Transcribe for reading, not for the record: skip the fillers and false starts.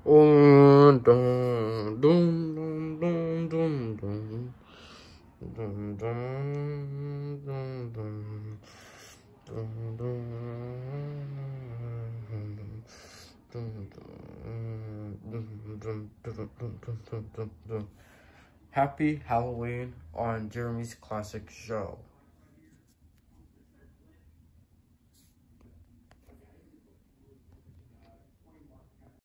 Dun, dun, dun, dun, dun, dun, dun. Dun, dun, dun, dun, dun, dun, dun. Happy Halloween on Jeremy's Classic Show.